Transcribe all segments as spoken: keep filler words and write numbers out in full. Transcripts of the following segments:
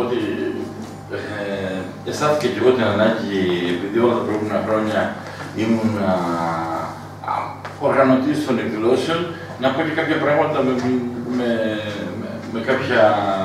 ότι ε, αισθάνθηκα και εγώ την ανάγκη, επειδή όλα τα προηγούμενα χρόνια ήμουν α, α, οργανωτής των εκδηλώσεων, να πω και κάποια πράγματα με, με, με, με κάποια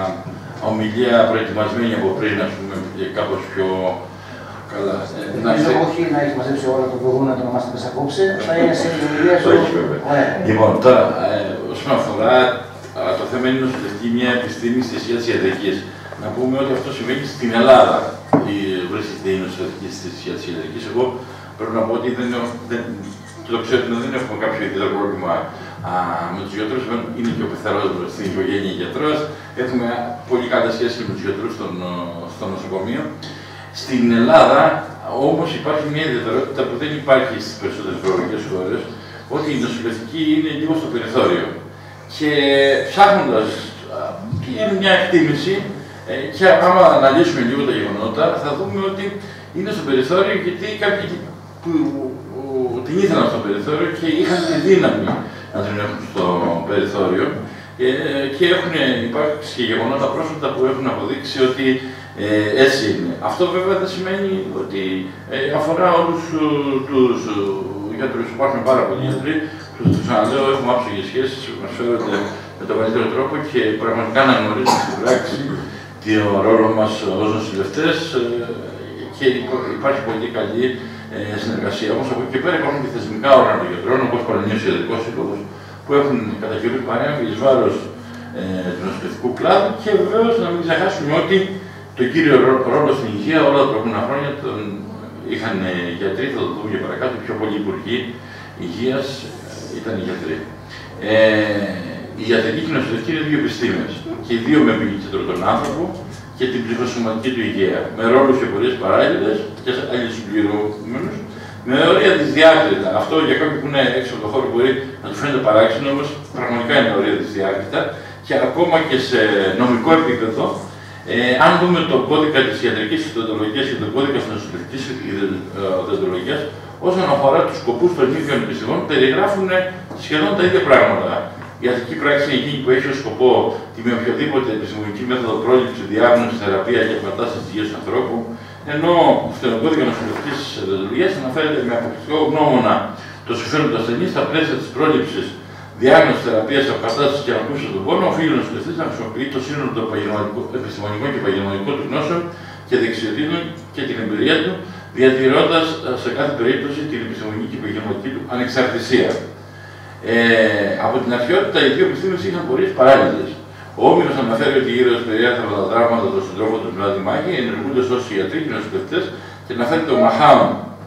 ομιλία προετοιμασμένη από πριν, ας πούμε, και κάπως πιο καλά. Νομίζω όχι να έχει μαζέψει όλα το προηγούμενο να το μας πες απόψε, θα είναι σε ομιλία σου. Όχι, βέβαια. Λοιπόν, τώρα, ε, όσον αφορά το θέμα είναι νοσηλευτική, μια επιστήμη στη σχέση της ιατρικής. Να πούμε ότι αυτό συμβαίνει στην Ελλάδα. Βρίσκεται η νοσηλευτική στη σχέση της ιατρικής. Εγώ πρέπει να πω ότι δεν, δεν, και το ξέρω ότι δεν έχουμε κάποιο ιδιαίτερο πρόβλημα α, με τους γιατρούς. Είναι και ο πεθερός στην οικογένεια γιατρός. Έχουμε πολύ καλή σχέση με τους γιατρούς στον, στο νοσοκομείο. Στην Ελλάδα όμως υπάρχει μια ιδιαιτερότητα που δεν υπάρχει στις περισσότερες ευρωπαϊκές χώρες, ότι η νοσηλευτική είναι λίγο στο περιθώριο. Και ψάχνοντας, είναι μια εκτίμηση, και άμα αναλύσουμε λίγο τα γεγονότα, θα δούμε ότι είναι στο περιθώριο γιατί κάποιοι που την ήθελαν στο περιθώριο και είχαν τη δύναμη να την έχουν στο περιθώριο. Και έχουν υπάρξει και γεγονότα πρόσφατα που έχουν αποδείξει ότι ε, έτσι είναι. Αυτό βέβαια δεν σημαίνει ότι ε, αφορά όλους τους γιατρούς. Υπάρχουν πάρα πολλοί γιατροί. Τους ξαναλέω, έχουμε άψογες σχέσεις, μας φέρονται με τον καλύτερο τρόπο και πραγματικά να γνωρίζουμε στην πράξη τον ρόλο μας ως νοσηλευτές και υπάρχει πολύ καλή συνεργασία. Όμως από εκεί και πέρα υπάρχουν και θεσμικά όργανα των γιατρών, όπως ο Πανελληνίος Ιατρικός Σύλλογος, που έχουν κατά καιρούς παρέμβει εις βάρος ε, του νοσηλευτικού κλάδου και βεβαίως να μην ξεχάσουμε ότι το κύριο ρόλο στην υγεία όλα τα προηγούμενα χρόνια τον είχαν γιατροί, θα το δούμε και παρακάτω, πιο πολλοί υπουργοί υγείας ήταν οι γιατροί. Ε, η ιατρική και η νοσηλευτική είναι δύο επιστήμες και οι δύο με επίκεντρο τον άνθρωπο και την ψυχοσωματική του υγεία, με ρόλους και πορείες παράλληλες και αλληλοσυμπληρωμένους, με ωραία δυσδιάκριτα. Αυτό για κάποιον που είναι έξω από το χώρο μπορεί να του φαίνεται παράξενο, όμως πραγματικά είναι ωραία δυσδιάκριτα και ακόμα και σε νομικό επίπεδο, ε, αν δούμε τον κώδικα της ιατρικής ιδεοντολογίας και τον κώδικα της νοσηλευτικής ιδεοντολογίας, όσον αφορά τους σκοπούς των ίδιων επιστημών, περιγράφουν σχεδόν τα ίδια πράγματα. Η ιατρική πράξη είναι εκείνη που έχει ως σκοπό τη με οποιαδήποτε επιστημονική μέθοδο πρόληψη, διάγνωση, θεραπεία και αποκατάσταση της υγείας του ανθρώπου, ενώ στον κώδικα νοσηλευτικής ιδεοντολογίας αναφέρεται με αποκλειστικό γνώμονα το συμφέρον του ασθενή στα πλαίσια της πρόληψης, διάγνωση, θεραπείας, αποκατάσταση και ανακούφιση του πόνου, οφείλει ο νοσηλευτής να χρησιμοποιεί το σύνολο των επιστημονικών και επαγγελματικών του γνώσεων και δεξιοτήτων και την εμπειρία του, διατηρώντας σε κάθε περίπτωση την επιστημονική και επαγγελματική του ανεξαρτησία. Ε, από την αρχαιότητα οι δύο επιστήμες είχαν πορείες παράλληλες. Ο Όμηρος αναφέρει ότι γύρω στα περιέθρατα τα τραύματα των συντρόφων του Μλάδη Μάγη ενεργούνται ως ιατροί και νοσηλευτές και αναφέρει τον Μαχάων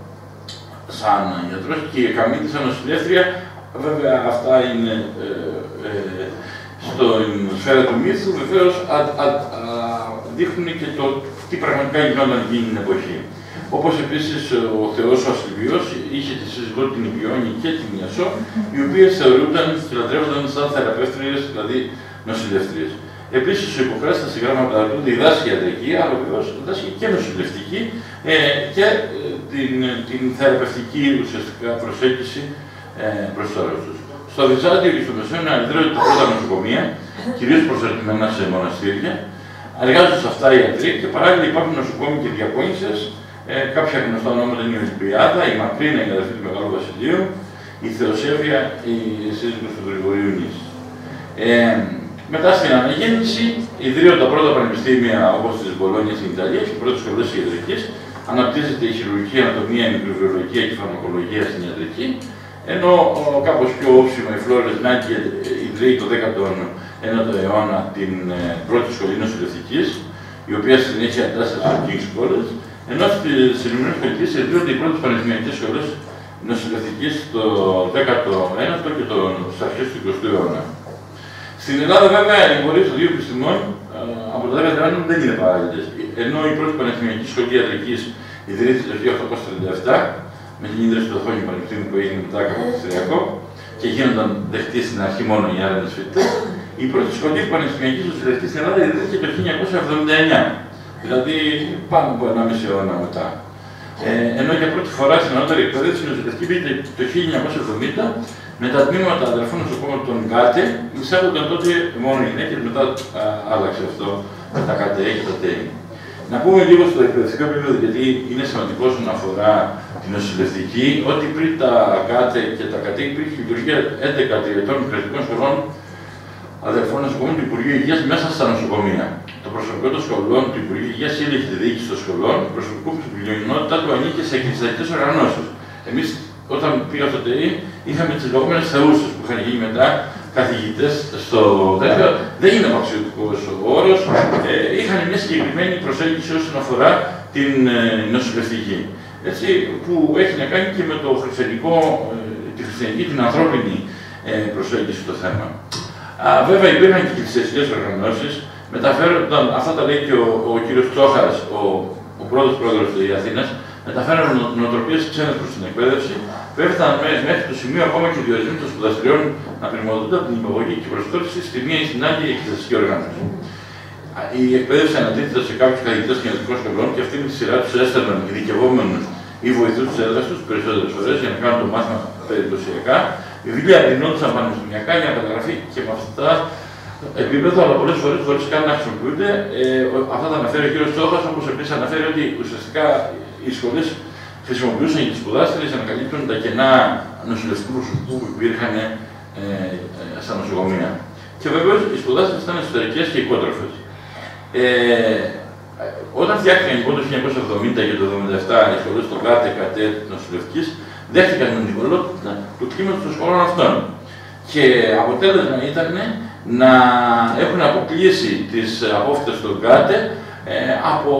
σαν γιατρός και η Καμίτη σαν νοσηλεύτρια. Βέβαια αυτά είναι ε, ε, στην σφαίρα του μύθου, βεβαίως δείχνουν και το τι πραγματικά γινόταν εκείνη την εποχή. Όπως επίσης ο Θεός ο Ασκληπιός είχε τη σύζυγό την Ιππιόνη και την Ιασό, οι οποίες θεωρούνταν και λατρεύονταν σαν θεραπεύτριες, δηλαδή νοσηλεύτριες. Επίσης ο Ιπποκράτης στα συγγράμματα του διδάσκει ιατρική, αλλά βεβαίως διδάσκει και νοσηλευτική ε, και ε, την, την θεραπευτική ουσιαστικά προσέγγιση ε, προς το έργο τους. Στο Βυζάντιο και στο Μεσαίωνα ιδρύονται τα πρώτα νοσοκομεία, κυρίως προσαρτημένα σε μοναστήρια. Εργάζονται σε αυτά οι ιατροί και παράλληλα υπάρχουν νοσοκόμοι και διακόνησες. Ε, κάποια γνωστά ονόματα είναι η Ολυμπιάδα, η Μακρίνα, η αδερφή του Μεγάλου Βασιλείου, η Θεοσέβεια, η σύζυγος του Γρηγορίου Νης. Ε, μετά στην αναγέννηση ιδρύονται τα πρώτα πανεπιστήμια όπως της Μπολόνια στην Ιταλία και οι πρώτες σχολές ιατρικής. Αναπτύσσεται η χειρουργική, ανατομία, η μικροβιολογία και η φαρμακολογία στην ιατρική. Ενώ ο, κάπως πιο όψιμο η Φλόρες Νάγκελ ιδρύει το δέκατο ένατο αιώνα την ε, πρώτη σχολή νοσηλευτικής, η οποία συνέχεια αντάσταση στο King's College. Ενώ στις ΗΠΑ ιδρύονται οι πρώτες πανεπιστημιακές σχολές νοσηλευτικής το δέκατο ένατο και το στις αρχές του εικοστού αιώνα. Στην Ελλάδα, βέβαια, οι πορείες των δύο επιστημών από το δέκατο αιώνα δεν είναι παράλληλες. Ενώ η πρώτη πανεπιστημιακή σχολή ιατρικής ιδρύθηκε το χίλια οκτακόσια τριάντα επτά με την ίδρυση του Αθώνιου Πανεπιστήμιου που έγινε μετά καποδιστριακό και γίνονταν δεχτοί στην αρχή μόνο οι Άραβες φοιτητές, η πρώτη σχολή πανεπιστημιακής νοσηλευτικής στην Ελλάδα ιδρύθηκε το χίλια εννιακόσια εβδομήντα εννιά. Δηλαδή πάνω από ένα μισή αιώνα μετά. Ε, ενώ για πρώτη φορά στην ανώτερη εκπαίδευση νοσηλευτική μπήκε το χίλια εννιακόσια εβδομήντα με τα τμήματα αδερφών νοσοκόμων των ΚΑΤΕ, εισάγονταν τότε μόνο γυναίκες, μετά α, άλλαξε αυτό τα ΚΑΤΕ και τα ΤΕΙ. Να πούμε λίγο στο εκπαιδευτικό επίπεδο, γιατί είναι σημαντικό όσον αφορά την νοσηλευτική, ότι πριν τα ΚΑΤΕ και τα ΚΑΤΕ υπήρχε λειτουργία έντεκα τριετών κρατικών σχολών αδερφών νοσοκομείων του Υπουργείου Υγείας μέσα στα νοσοκομεία. Το προσωπικό των σχολών του Υπουργείου Υγείας έλεγε τη διοίκηση των σχολών, το προσωπικό που στην πλειονότητα του ανήκε σε εκκλησιαστικές οργανώσεις. Εμείς, όταν πήγα στο ΤΕΙ, είχαμε τις λεγόμενες θεούσες που είχαν γίνει μετά καθηγητές στο τέτοιο. Δεν είναι απαξιωτικός ο όρος, ε, είχαν μια συγκεκριμένη προσέγγιση όσον αφορά την ε, νοσηλευτική. Έτσι, που έχει να κάνει και με το χριστιανικό, ε, τη χριστιανική, την ανθρώπινη ε, προσέγγιση στο θέμα. Α, βέβαια υπήρχαν και εκκλησιαστικές οργανώσεις, μεταφέρονταν, αυτά τα λέει και ο, ο κύριος Τσόχαρας, ο, ο πρώτος πρόεδρος της Αθήνας, μεταφέραν νο, νοοτροπίες ξένες προς την εκπαίδευση, που έφταναν μέχρι το σημείο ακόμα και διορισμοί των σπουδαστηριών να πρημοδοτούνται από την υπογωγή και προσθέτωση στη μία ή στην άλλη εκκλησιαστική οργάνωση. Η εκπαίδευση ανατίθεται σε κάποιους καθηγητές κοινωνικών σχολών και αυτοί με τη σειρά τους έστελναν ειδικευόμενους ή βοηθούς της έδρας τους περισσότερες φορές για να κάνουν το μάθημα περιπτωσιακά. Οι βιβλία δινόντουσαν πανεπιστημιακά για να καταγραφεί και με αυτά επίπεδο, αλλά πολλές φορές χωρίς καν να χρησιμοποιούνται. Ε, αυτά τα αναφέρει ο κ. Τσόχας, όπως επίσης αναφέρει ότι ουσιαστικά οι σχολές χρησιμοποιούσαν και τις σπουδάστερες για να καλύπτουν τα κενά νοσηλευτικού προσωπικού που υπήρχαν ε, ε, στα νοσοκομεία. Και βεβαίως οι σπουδάστερες ήταν εσωτερικές και οικότροφες. Ε, όταν φτιάχτηκαν λοιπόν το χίλια εννιακόσια εβδομήντα και το χίλια εννιακόσια εβδομήντα επτά οι σχολές των ΚΑΤΕ, ΚΑΤΕ νοσηλευτικής, δέχτηκαν την ειδικολότητα του τμήματος των σχολών αυτών. Και αποτέλεσμα ήταν να έχουν αποκλείσει τις απόφοιτες των ΚΑΤΕ ε, από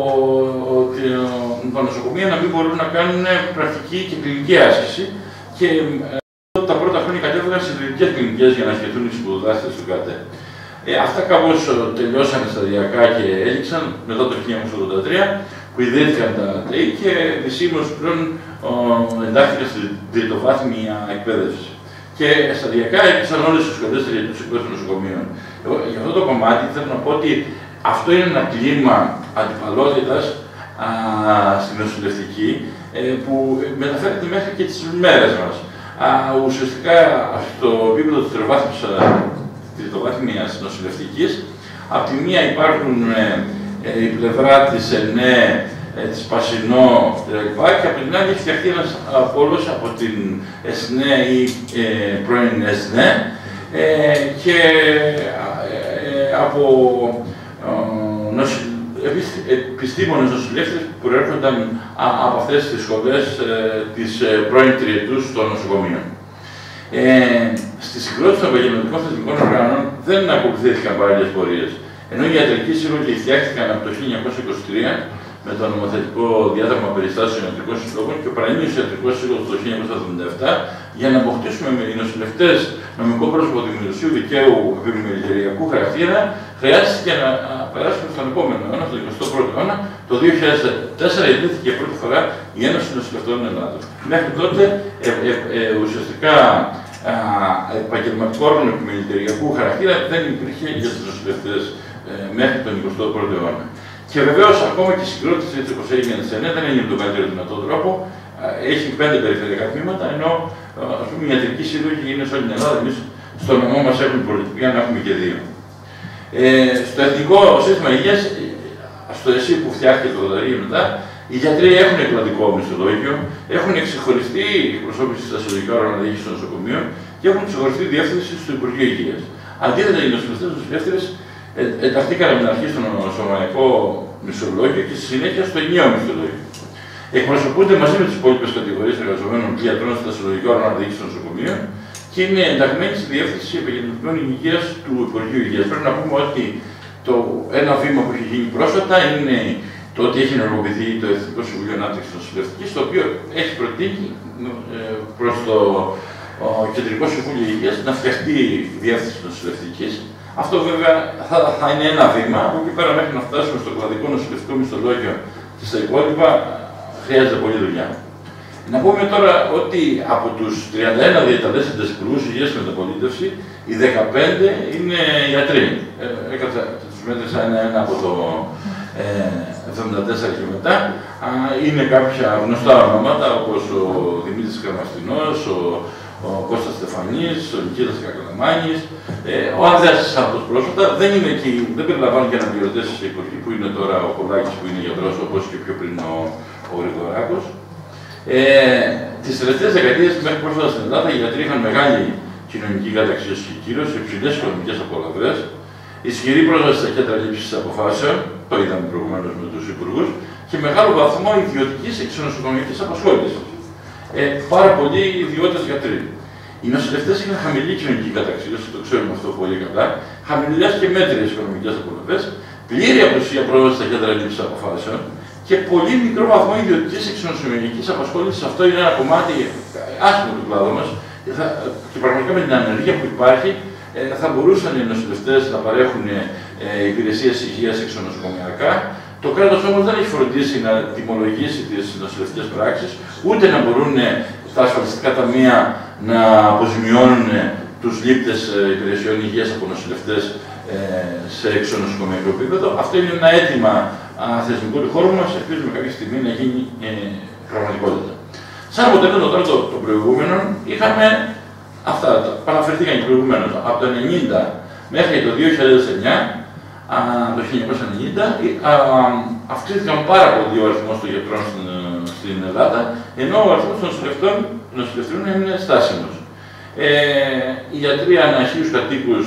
τα νοσοκομεία να μην μπορούν να κάνουν πρακτική και κλινική άσκηση. Και ε, τα πρώτα χρόνια κατέβηκαν σε ιδιωτικές κλινικές για να σχετούν οι σπουδάστες του ΚΑΤΕ. Ε, αυτά κάπως τελειώσαν σταδιακά και έληξαν μετά το χίλια εννιακόσια ογδόντα τρία που ιδρύθηκαν τα ΤΕΙ και επισήμως πλέον εντάχθηκαν στην τριτοβάθμια εκπαίδευση. Και σταδιακά έκλεισαν όλες τις σχολές τριετούς εκπαίδευσης των νοσοκομείων. Εγώ, για αυτό το κομμάτι θέλω να πω ότι αυτό είναι ένα κλίμα αντιπαλότητας α, στην νοσηλευτική ε, που μεταφέρεται μέχρι και τις μέρες μας. Α, ουσιαστικά στο επίπεδο της τριτοβάθμιας νοσηλευτικής, από τη μία υπάρχουν ε, ε, η πλευρά της ΕΝΕ, ε, της Πασινό κλπ. Και από την άλλη έχει φτιαχτεί ένας πόλος από την ΕΣΝΕ ή ε, πρώην ΕΣΝΕ ε, και ε, από ε, νοση, επιστήμονες νοσηλεύτες που προέρχονταν από αυτές τις σχολές ε, της ε, πρώην τριετούς των νοσοκομείων. Ε, στη συγκρότηση των επαγγελματικών θεσμικών οργάνων δεν ακολουθήθηκαν παράλληλες πορείες. Ενώ οι ιατρικοί σύλλογοι φτιάχτηκαν από το χίλια εννιακόσια είκοσι τρία με το νομοθετικό διάταγμα περιστάσεων ιατρικών συλλόγων και ο παραλλήλος ιατρικός σύλλογος το χίλια εννιακόσια εβδομήντα επτά για να αποκτήσουμε με οι νοσηλευτές νομικό πρόσωπο δημοσίου δικαίου επιμελητηριακού χαρακτήρα, χρειάστηκε να περάσουμε στον επόμενο αιώνα, στον εικοστό πρώτο αιώνα. Το δύο χιλιάδες τέσσερα ιδρύθηκε πρώτη φορά η Ένωση Νοσηλευτών Ελλάδος. Μέχρι τότε ε, ε, ε, ουσιαστικά επαγγελματικό όργανο επιμελητηριακού χαρακτήρα δεν υπήρχε για τους νοσηλευτές ε, μέχρι τον εικοστό πρώτο αιώνα. Και βεβαίως ακόμα και η συγκρότηση έτσι όπως έγινε στην ΕΝΕ δεν έγινε με τον καλύτερο δυνατό τρόπο. Έχει πέντε περιφερειακά τμήματα, ενώ ας πούμε, οι ιατρικοί σύλλογοι είναι σε όλη την Ελλάδα. Εμείς στο νομό μας έχουμε πολιτικά να έχουμε και δύο. Ε, στο Εθνικό Σύστημα Υγείας, στο ΕΣΥ που φτιάχτηκε το ογδόντα μετά, οι γιατροί έχουν εκλατικό μισθολόγιο, έχουν ξεχωριστή εκπροσώπηση στα συλλογικά όργανα διοίκησης των νοσοκομείων και έχουν ξεχωριστή διεύθυνση στο Υπουργείο Υγείας. Αντίθετα, οι νοσηλευτές νοσηλεύτριες ε, ενταχθήκαν με την αρχή στο νοσομαϊκό μισθολόγιο και στη συνέχεια στο ενιαίο μισθολόγιο. Εκπροσωπούνται μαζί με τις υπόλοιπες κατηγορίες εργαζομένων γιατρών στα συλλογικά όργανα διοίκησης των νοσοκομείων και είναι ενταγμένοι στη διεύθυνση επαγγελματικών υγείας του Υπουργείου Υγείας. Πρέπει να πούμε ότι το ένα βήμα που έχει γίνει πρόσφατα είναι το ότι έχει ενεργοποιηθεί το Εθνικό Συμβούλιο Ανάπτυξης Νοσηλευτικής, το οποίο έχει προτείνει προς το Κεντρικό Συμβούλιο Υγείας να φτιαχτεί η διεύθυνση νοσηλευτικής. Αυτό βέβαια θα, θα είναι ένα βήμα. Από εκεί πέρα, μέχρι να φτάσουμε στο κλαδικό νοσηλευτικό μισθολόγιο και στα υπόλοιπα, χρειάζεται πολλή δουλειά. Να πούμε τώρα ότι από τους τριάντα ένα διαταλέσσαντες υπουργούς υγείας στην μεταπολίτευση, οι δεκαπέντε είναι ιατροί. Ε, τους μέτρησα ένα-ένα από το εβδομήντα τέσσερα και μετά. Είναι κάποια γνωστά ονόματα όπως ο Δημήτρης Καρμαστινός, ο, ο Κώστας Στεφανής, ο Νικήτας Κακαλαμάνης, ε, ο Ανδρέας Σάμπτος πρόσφατα. Δεν είναι εκεί, δεν περιλαμβάνουν και αναπληρωτές σε εποχή που είναι τώρα ο Κολάκης που είναι γιατρός, όπως και πιο πριν ο, ο Γρηγοράκος. Ε, τις τελευταίες δεκαετίες μέχρι πρόσφατα στην Ελλάδα οι γιατροί είχαν μεγάλη κοινωνική καταξίωση και κύρωση, υψηλές οικονομικές απολαυές, ισχυρή πρόσβαση στα κέντρα λήψης αποφάσεων, το είδαμε προηγουμένως με τους υπουργούς, και μεγάλο βαθμό ιδιωτικής εξονοσοκομιακής απασχόλησης. Ε, πάρα πολλοί ιδιώτες γιατροί. Οι νοσηλευτές είχαν χαμηλή κοινωνική καταξίωση, το ξέρουμε αυτό πολύ καλά, χαμηλές και μέτριες οικονομικές απολαυές, πλήρη απουσία πρόσβαση στα κέντρα λήψης αποφάσεων και πολύ μικρό βαθμό ιδιωτικής εξονοσοκομιακής απασχόλησης. Αυτό είναι ένα κομμάτι άσχημο του κλάδου μας. Και πραγματικά με την ανεργία που υπάρχει, θα μπορούσαν οι νοσηλευτές να παρέχουν υπηρεσίες υγείας εξονοσοκομιακά. Το κράτος όμως δεν έχει φροντίσει να τιμολογήσει τις νοσηλευτικές πράξεις, ούτε να μπορούν τα ασφαλιστικά ταμεία να αποζημιώνουν τους λήπτες υπηρεσιών υγείας από νοσηλευτές σε εξονοσοκομιακό επίπεδο. Αυτό είναι ένα αίτημα θεσμικού του χώρου μας, ελπίζουμε κάποια στιγμή να γίνει πραγματικότητα. Σαν αποτέλεσμα τώρα των προηγούμενων, είχαμε αυτά, παραφερθήκαν και προηγουμένως, από το χίλια εννιακόσια ενενήντα μέχρι το δύο χιλιάδες εννιά, το χίλια εννιακόσια ενενήντα, αυξήθηκαν πάρα πολύ ο αριθμός των γιατρών στην, στην Ελλάδα, ενώ ο αριθμός των νοσηλευτών έμεινε στάσιμος. Ε, οι γιατροί ανά χίλιους κατοίκους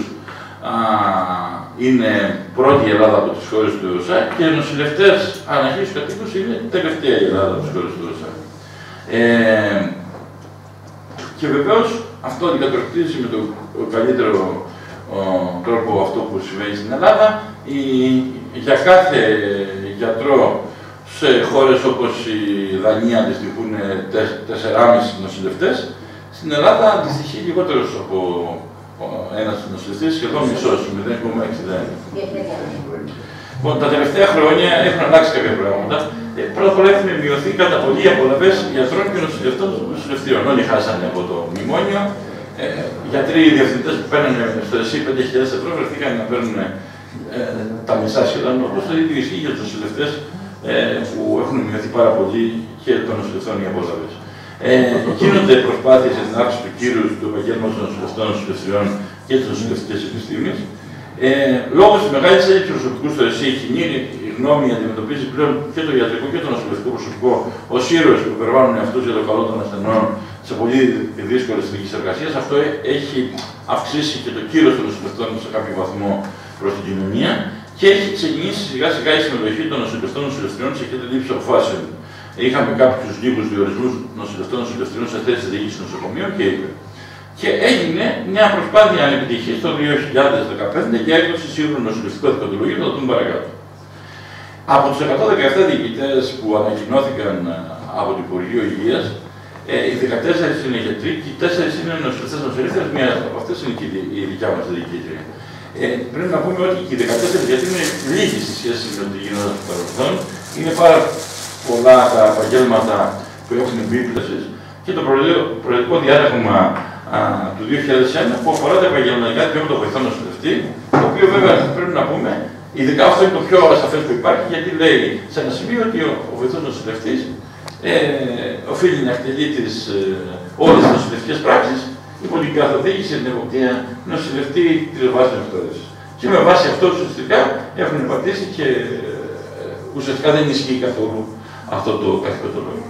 είναι πρώτη η Ελλάδα από τις χώρες του ΟΣΑ και οι νοσηλευτές ανά χίλιους κατοίκους είναι τελευταία η Ελλάδα από τις χώρες του ΟΣΑ. Ε, και βεβαίως αυτό αντικατοπτρίζει με τον καλύτερο ο, τρόπο αυτό που συμβαίνει στην Ελλάδα. Η, για κάθε γιατρό σε χώρες όπως η Δανία αντιστοιχούν τεσσεράμισι νοσηλευτές, στην Ελλάδα αντιστοιχεί λιγότερος από ένας νοσηλευτής, σχεδόν μισός, μηδέν κόμμα εξήντα ένα. Λοιπόν, τα τελευταία χρόνια έχουν αλλάξει κάποια πράγματα. Ε, πρώτα απ' όλα έχουν μειωθεί κατά πολύ οι απολαβές γιατρών και νοσηλευτών νοσηλευτριών. Όλοι χάσανε από το μνημόνιο. Ε, γιατροί, οι διευθυντές που παίρνουν στο ΕΣΥ πέντε χιλιάδες ευρώ βρεθήκαν να παίρνουν ε, τα μισά σχεδόν. Όπως το ίδιο ισχύει για τους νοσηλευτές ε, που έχουν μειωθεί πάρα πολύ και των νοσηλευτών οι απολαβές. Ε, γίνονται προσπάθειες για την αύξηση του κύρους του επαγγέλματος των νοσηλευτών νοσηλευτριών και της νοσηλευτικής επιστήμης. Ε, λόγω της μεγάλης έλλειψης προσωπικού στο ΕΣΥ, η κοινή γνώμη αντιμετωπίζει πλέον και το ιατρικό και το νοσηλευτικό προσωπικό ως ήρωες που υπερβάλλουν αυτούς για το καλό των ασθενών σε πολύ δύσκολες συνθήκες εργασίας. Αυτό έχει αυξήσει και το κύρος των νοσηλευτών σε κάποιο βαθμό προς την κοινωνία και έχει ξεκινήσει σιγά σιγά η συμμετοχή των νοσηλευτών νοσηλευτριών σε κέντρα λήψης αποφάσεων. Είχαμε κάποιους λίγους διορισμούς νοσηλευτών νοσηλευτριών σε θέσεις διοίκησης νοσοκομείων και είπε. Και έγινε μια προσπάθεια ανεπιτυχής το δύο χιλιάδες δεκαπέντε για έκδοση σύγχρονου νοσηλευτικού δικαιολογίου, θα το δούμε παρακάτω. Από τους εκατόν δεκαεπτά διοικητές που ανακοινώθηκαν από το Υπουργείο Υγείας, οι δεκατέσσερις είναι γιατροί και οι τέσσερις είναι νοσηλευτές νοσηλεύτριες, μία από αυτές είναι και η δικιά μας διοικήτρια. Ε, πρέπει να πούμε ότι οι δεκατέσσερις γιατροί είναι λίγοι στη σχέση με ό,τι γινόταν στο παρελθόν. Είναι πάρα πολλά τα επαγγέλματα που έχουν επίπλαση και το προεδρικό διάταγμα του δύο χιλιάδες ένα που αφορά τα επαγγελματικά δικαιώματα των βοηθών νοσηλευτή, το οποίο βέβαια πρέπει να πούμε, ειδικά αυτό είναι το πιο ασαφές που υπάρχει, γιατί λέει σε ένα σημείο ότι ο, ο βοηθός νοσηλευτής ε, οφείλει να εκτελεί τις, ε, όλες τις νοσηλευτικές πράξεις υπό την καθοδήγηση και την εποπτεία νοσηλευτή τρισβάσης εκπαίδευσης. Και με βάση αυτό ουσιαστικά έχουν πατήσει και ε, ουσιαστικά δεν ισχύει καθόλου αυτό το καθηκοντολόγιο.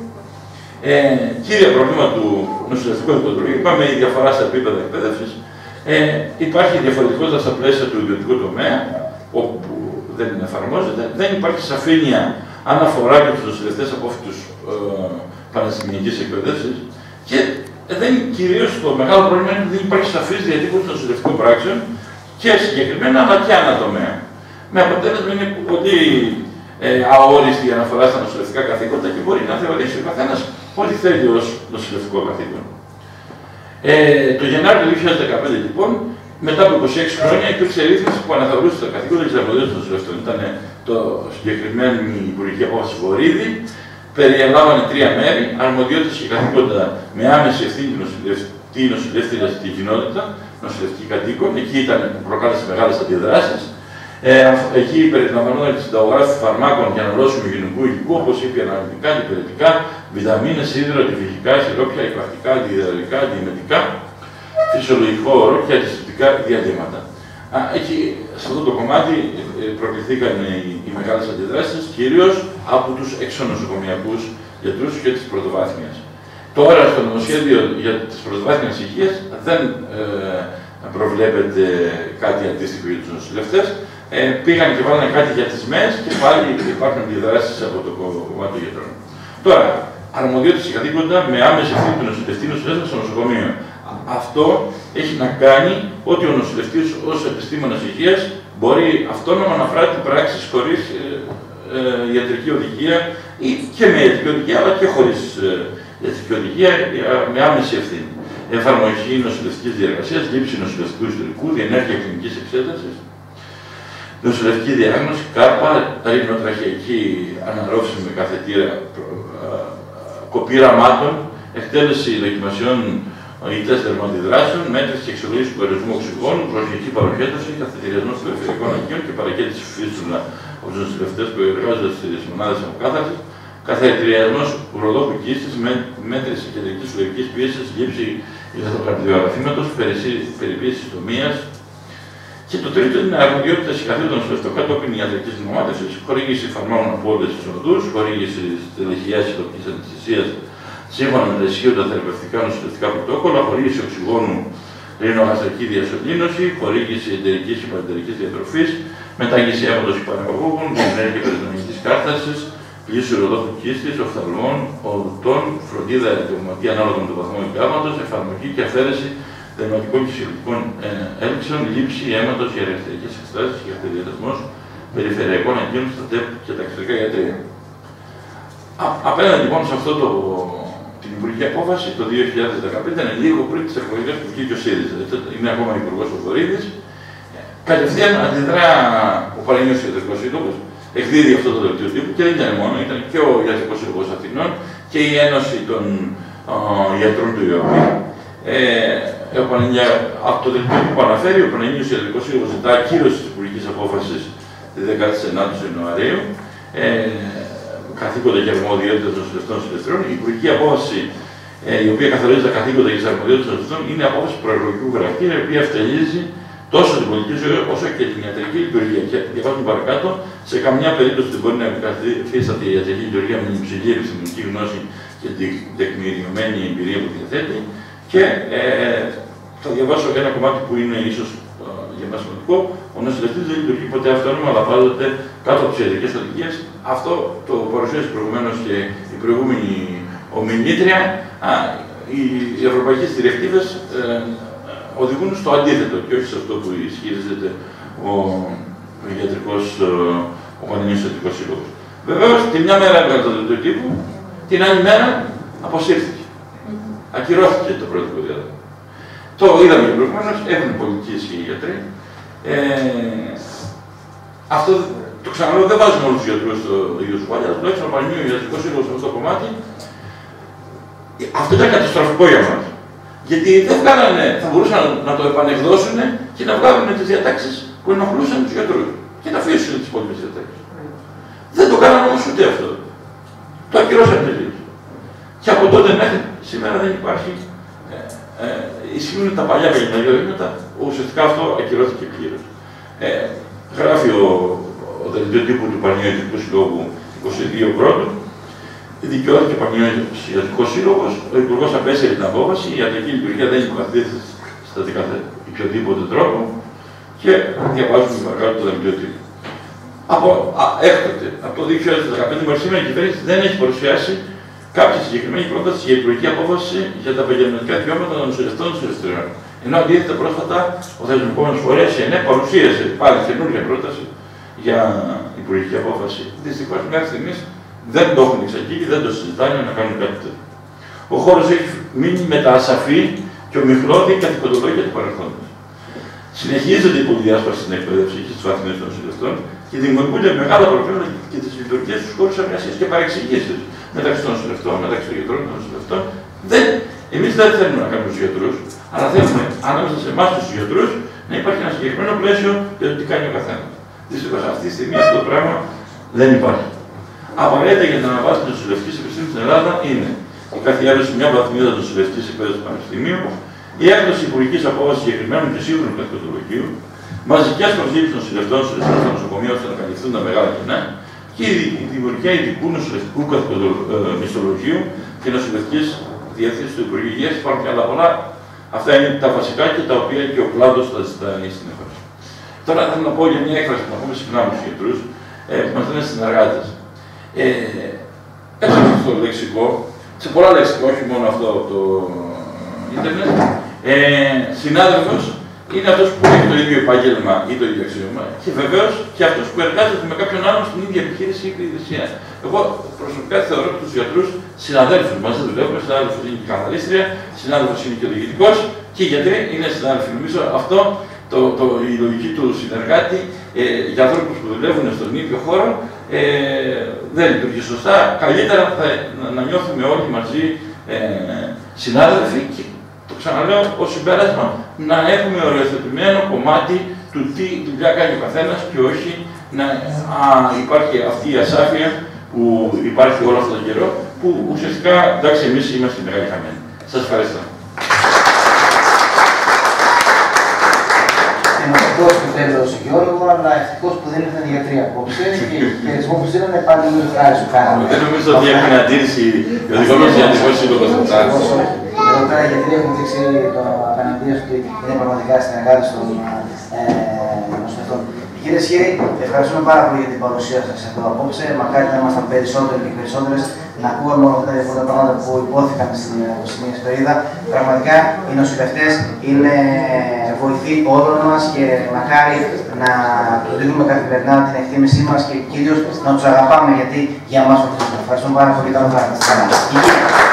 Ε, κύρια προβλήμα του νοσηλευτικού δικαιολογίου, είπαμε η διαφορά στα επίπεδα εκπαίδευσης. Ε, υπάρχει διαφορετικότητα στα πλαίσια του ιδιωτικού τομέα, όπου δεν εφαρμόζεται. Δεν υπάρχει σαφήνεια αν αφορά και τους νοσηλευτές απόφοιτους ε, πανεπιστημιακής εκπαίδευσης. Και δεν, κυρίως το μεγάλο πρόβλημα είναι ότι δεν υπάρχει σαφής διατύπωση των νοσηλευτικών πράξεων και συγκεκριμένα αλλά και ανατομέα. Με αποτέλεσμα είναι πολύ ε, αόριστη η αναφορά στα νοσηλευτικά καθήκοντα και μπορεί να θεωρήσει ο καθένας ό,τι θέλει ως νοσηλευτικό καθήκον. Ε, το Γενάρη του δύο χιλιάδες δεκαπέντε, λοιπόν, μετά από είκοσι έξι χρόνια, υπήρξε ρύθμιση που αναθεωρούσε τα καθήκοντα και τι αρμοδιότητες των νοσηλευτών. Ήταν το συγκεκριμένη υπουργική απόφαση Βορύδη, περιέλαβανε τρία μέρη, αρμοδιότητες και καθήκοντα με άμεση ευθύνη του νοσηλευτή, νοσηλεύτρια στην κοινότητα, νοσηλευτική κατοίκων. Εκεί ήταν που προκάλεσε μεγάλες αντιδράσεις. Ε, εκεί περιλαμβανόταν και συνταγογράφηση φαρμάκων για αναλώσιμο υγειονομικού υλικού, όπως είπε, αναλυτικά, αντιπηρετικά, βιταμίνες, σίδηρο, αντιφυγικά, σιρόπια, υπαρκτικά, αντιδιδαλικά, αντιμετικά, φυσιολογικό ορό και αντισηπτικά διαλύματα. Α, εκεί, σε αυτό το κομμάτι, προκληθήκαν οι, οι μεγάλες αντιδράσεις, κυρίως από τους εξωνοσοκομιακούς γιατρούς και της πρωτοβάθμιας. Τώρα, στο νομοσχέδιο για τις πρωτοβάθμιες υγείας δεν ε, προβλέπεται κάτι αντίστοιχο για τους νοσηλευτές. Ε, πήγαν και βάλανε κάτι για τις ΜΕΕΣ και πάλι υπάρχουν αντιδράσεις από το κομμάτι των γιατρών. Τώρα, αρμοδιότητες και καθήκοντα με άμεση ευθύνη του νοσηλευτή νοσηλεύσεων στο νοσοκομείο. Αυτό έχει να κάνει ότι ο νοσηλευτής ως επιστήμονας υγείας μπορεί αυτόνομα να πράττει πράξεις χωρίς ε, ε, ιατρική οδηγία ή και με ιατρική οδηγία, αλλά και χωρίς ε, ιατρική οδηγία, με άμεση ευθύνη. Εφαρμογή νοσηλευτικής διεργασίας, λήψη νοσηλευτικού ιστορικού, διενέργεια κλινικής εξέτασης, νοσηλευτική διάγνωση, κάρπα, ρινοτραχειακή αναρρόφηση με καθετήρα, κοπή ραμάτων, εκτέλεση δοκιμασιών ή τεστ δερματιδράσεων, μέτρηση και εξολογήση του περιορισμού οξυγόνου, προσοχική παροχέτωση, καθετηριασμό των περιφερειακών αγγείων και παρακέτηση φύστουλα από του νοσηλευτές που εργάζονται στις μονάδες αποκάθαρσης, καθετηριασμό ουροδόχου κοίστης, μέτρηση κεντρικής λογικής πίεσης, λήψη ηλεκτροκαρδιογραφήματος, περιποίηση τομείας. Και το τρίτο είναι αρμοδιότητες και καθήκοντα των νοσηλευτών κατόπιν ιατρικής γνωμάτευσης, χορήγηση φαρμάκων από όλες τις οδούς, χορήγηση τελεχειάς ειδοποιητικής αναισθησίας σύμφωνα με τα ισχύοντα θεραπευτικά νοσηλευτικά πρωτόκολλα, χορήγηση οξυγόνου, ρινογαστρική διασωλήνωση, χορήγηση εντερικής και παρεντερικής διατροφής, μετάγγιση αίματος υπανεπαγωγών, διενέργεια περιτονικής κάρτασης, πλήση ουροδόχου κίστης, οφθαλμών, οδοντών, φροντίδα εντευματική ανάλογα με τον βαθμό εγκάβματος, εφαρμογή και αφαίρεση δερματικών και σχετικών ε, έλξεων, λήψη αίματος για αριστερικές εξετάσεις και αρτηριασμός περιφερειακών αγγείων στα ΤΕΠ και τα εξωτερικά ιατρία. Απέναντι λοιπόν σε αυτό το, την υπουργική απόφαση το δύο χιλιάδες δεκαπέντε, είναι λίγο πριν τις εκλογές που βγήκε ο ΣΥΡΙΖΑ. Είναι ακόμα υπουργός ο Βορύδης. Κατευθείαν αντιδρά ο Παναγιώτης Ιατρικός Σύλλογος, εκδίδει αυτό το δελτίο τύπου και δεν ήταν μόνο, ήταν και ο Ιατρικός Σύλλογος Αθηνών και η Ένωση των ο, Ιατρών του ΙΟΠΗ. Ε, από το δελτίο που αναφέρει, ο Παναγιώτης Ιατρικός Σύλλογος ζητά ακύρωση της υπουργικής απόφασης τη δέκατη ενάτη Ιανουαρίου. Ε, καθήκοντα και αρμοδιότητες των νοσηλευτών συλλευτών. Η υπουργική απόφαση, ε, η οποία καθορίζει τα καθήκοντα και τις αρμοδιότητες των νοσηλευτών, είναι απόφαση προεκλογικού χαρακτήρα, η οποία ευτελίζει τόσο την πολιτική ζωή όσο και την ιατρική λειτουργία. Και διαβάζουμε παρακάτω, σε καμιά περίπτωση δεν μπορεί να καθίσταται η ιατρική λειτουργία με την υψηλή επιστημονική γνώση και την τεκμηριωμένη εμπειρία που διαθέτει. Και ε, θα διαβάσω ένα κομμάτι που είναι ίσως για μας σημαντικό. Ο νοσηλευτής δεν λειτουργεί ποτέ αυτόνομα, αλλά πάντοτε κάτω από τις ιατρικές οδηγίες. Αυτό το παρουσίασε προηγουμένως και η προηγούμενη ομιλήτρια. Οι ευρωπαϊκές διρεκτίβες ε, οδηγούν στο αντίθετο και όχι σε αυτό που ισχυρίζεται ο, ο ιατρικός, ο Παναγιώτης Ιατρικός Σύλλογος. Βεβαίως, τη μια μέρα έβγαλε το δελτίο τύπου, την άλλη μέρα αποσύρθηκε. Ακυρώθηκε το πρότυπο διάταγμα. Το είδαμε και προηγουμένως, έχουν πολιτική ισχύ οι γιατροί. Ε, αυτό το ξαναλέω, δεν βάζουμε όλους τους γιατρούς στο ίδιο σπάλια, αλλά τουλάχιστον ο Παναγιώτης Ιατρικός Σύλλογος σε αυτό το κομμάτι. Αυτό ήταν καταστροφικό για μας. Γιατί δεν βγάλανε, θα μπορούσαν να το επανεκδώσουν και να βγάλουν τις διατάξεις που ενοχλούσαν τους γιατρούς και να αφήσουν τις υπόλοιπες διατάξεις. Δεν το κάνανε όμως ούτε αυτό. Το ακυρώσαν τελείως. Και από τότε μέχρι σήμερα δεν υπάρχει. Ε, ε, ισχύουν τα παλιά πενηνταετία, ουσιαστικά αυτό ακυρώθηκε πλήρως. Ε, γράφει ο, ο δελτίο τύπου του Παναγιώτικου Συλλόγου είκοσι δύο πρώτου. Δικαιώθηκε ο Παναγιώτης Ιατρικός Σύλλογος, ο Υπουργός απέσυρε την απόφαση, η ιατρική λειτουργία δεν υποκαθίσταται στα οποιοδήποτε τρόπο και διαβάζουμε παρακάτω το δελτίο τύπου. Από α, έκτοτε, από το δύο χιλιάδες δεκαπέντε μέχρι σήμερα η κυβέρνηση δεν έχει παρουσιάσει κάποια συγκεκριμένη πρόταση για υπουργική απόφαση για τα επαγγελματικά δικαιώματα των νοσηλευτών και νοσηλευτριών. Ενώ αντίθετα πρόσφατα ο θεσμικός φορέας η ΕΝΕΠ παρουσίασε πάλι καινούργια πρόταση για υπουργική απόφαση. Δυστυχώς μέχρι στιγμής δεν το έχουν εξαγγείλει, δεν το συζητάνε να κάνουν κάτι τέτοιο. Ο χώρος έχει μείνει με τα ασαφή και ομιχλώδη καθηκοντολόγια του παρελθόντος. Συνεχίζεται η πολυδιάσπαση στην εκπαίδευση και στις βαθμίδες των νοσηλευτών και δημιουργούνται μεγάλα προβλήματα και τις λειτουργίες στους χώρους εργασίας και παρεξηγήσεις μεταξύ των νοσηλευτών, μεταξύ των γιατρών και των νοσηλευτών. Δεν, εμείς δεν θέλουμε να κάνουμε τους γιατρούς, αλλά θέλουμε ανάμεσα σε εμάς τους γιατρούς να υπάρχει ένα συγκεκριμένο πλαίσιο για το τι κάνει ο καθένας. Δυστυχώς αυτή τη στιγμή αυτό το πράγμα δεν υπάρχει. Απαραίτητα για την αναβάθμιση της νοσηλευτικής επιστήμης στην Ελλάδα είναι η καθιέρωση μια βαθμίδα νοσηλευτικής εκπαίδευσης του Πανεπιστημίου, η έκδοση υπουργικής απόφασης συγκεκριμένου και σύγχρονου καθηκοντολογίου, μαζικές προσλήψεις νοσηλευτών στα νοσοκομεία ώστε να καλυφθούν τα μεγάλα κενά και η δημιουργία ειδικού νοσηλευτικού μισθολογίου και νοσηλευτικής διεύθυνσης του Υπουργείου Υγείας. Υπάρχουν και άλλα πολλά. Αυτά είναι τα βασικά και τα οποία και ο κλάδος τα ζητάει συνεχώς. Τώρα θέλω να πω για μια έκφραση που να πούμε συχνά με τους γιατρούς, ε, που μας λένε συνεργάτες. Ε, έτσι στο λεξικό, σε πολλά λεξικά, όχι μόνο αυτό το ίντερνετ, ε, συνάδελφος είναι αυτός που έχει το ίδιο επάγγελμα ή το ίδιο αξίωμα και βεβαίως και αυτός που εργάζεται με κάποιον άλλον στην ίδια επιχείρηση ή υπηρεσία. Εγώ προσωπικά θεωρώ τους γιατρούς συναδέλφους. Μαζί δουλεύουμε, συνάδελφος είναι και η καθαρίστρια, συνάδελφος είναι και ο διοικητικός και οι γιατροί είναι συνάδελφοι. Νομίζω αυτό το, το, η λογική του συνεργάτη ε, για ανθρώπους που δουλεύουν στον ίδιο χώρο ε, δεν λειτουργεί σωστά. Καλύτερα θα, να, να νιώθουμε όλοι μαζί ε, συνάδελφοι και το ξαναλέω ως συμπέρασμα να έχουμε οριοθετημένο κομμάτι του τι δουλειά κάνει ο καθένας και όχι να α, υπάρχει αυτή η ασάφεια που υπάρχει όλο αυτόν τον καιρό που ουσιαστικά εντάξει εμείς είμαστε μεγάλοι χαμένοι. Σας ευχαριστώ. Ευτυχώς που θέλω το Γιώργο, αλλά ευτυχώς που δεν ήρθαν οι γιατροί απόψε και χαιρετισμό που στείλανε πάλι με το χάρη σου κάναμε. Δεν νομίζω ότι έχουμε αντίρρηση για δικό μας γιατρικός σύλλογος του Τσάρτς. Εδώ πέρα οι γιατροί έχουν δείξει το απέναντίας ότι είναι πραγματικά συνεργάτες των νοσηλευτών. Κύριε Σχήρη, ευχαριστούμε πάρα πολύ για την παρουσία σας εδώ απόψε. Μακάρι να ήμασταν περισσότεροι και περισσότερες να ακούγαμε όλα αυτά τα διαφορετικά πράγματα που υπόθηκαν στην σημερινή περίοδο. Πραγματικά οι νοσηλευτές είναι βοηθοί όλων μας και μακάρι να του δίνουμε καθημερινά την εκτίμησή μας και κυρίως να τους αγαπάμε γιατί για εμάς το θέλουμε. Ευχαριστούμε πάρα πολύ. Καλό βράδυ.